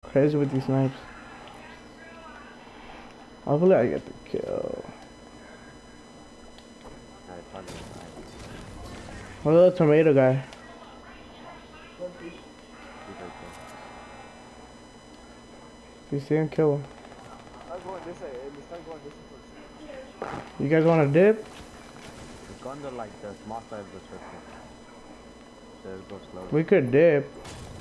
Crazy with these snipes. Hopefully I get the kill. What about the tomato guy? You see him, kill him. You guys want to dip? The guns are like the small size of the circle. So it goes slow. We could dip.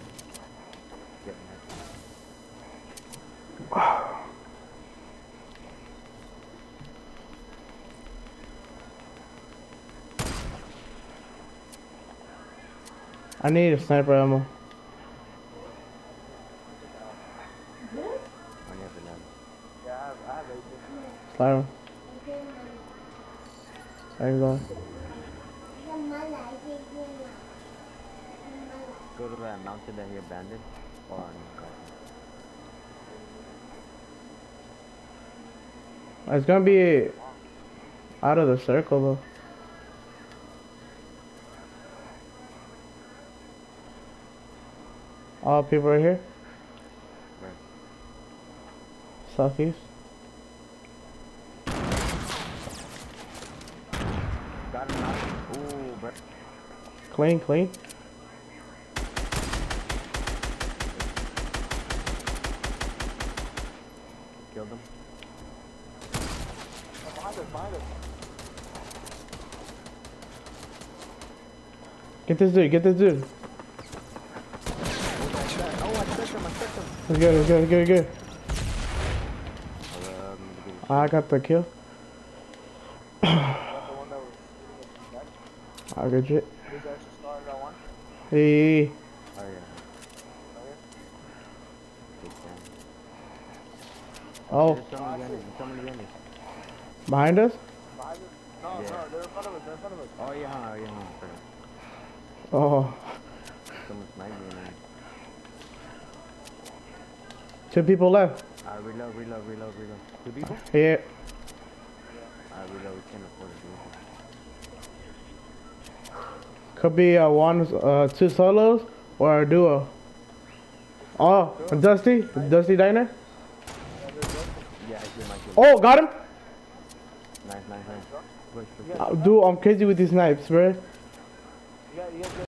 I need a sniper ammo. Slide him. There you go. Go to that mountain that he abandoned. Or It's gonna be out of the circle though. All people right here. where? Southeast. Got him out. Ooh, bro. Clean, clean. Killed him. Behind us. Get this dude, get this dude. Oh, I stuck him. Let's go, let's go, let's go, let's go. I got the kill. I got it. Hey. Oh, yeah. Oh. There's somebody behind us. Behind us? No, they're in front of us. Oh, yeah, Oh. Someone's sniping me. 2 people left. Reload. 2 people? Yeah. Reload, we can't afford to do it. Could be 2 solos or a duo. Oh, Dusty Diner. Yeah, I see my kill. Oh, got him. Nice. Push. Dude, I'm crazy with these snipes, bro.